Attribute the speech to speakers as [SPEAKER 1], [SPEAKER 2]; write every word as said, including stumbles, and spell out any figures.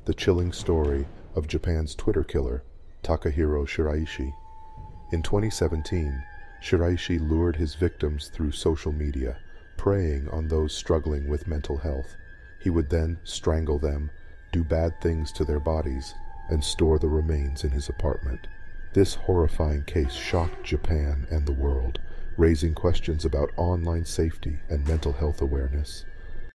[SPEAKER 1] the chilling story of Japan's Twitter killer, Takahiro Shiraishi. In twenty seventeen, Shiraishi lured his victims through social media, preying on those struggling with mental health. He would then strangle them, do bad things to their bodies, and store the remains in his apartment. This horrifying case shocked Japan and the world, raising questions about online safety and mental health awareness.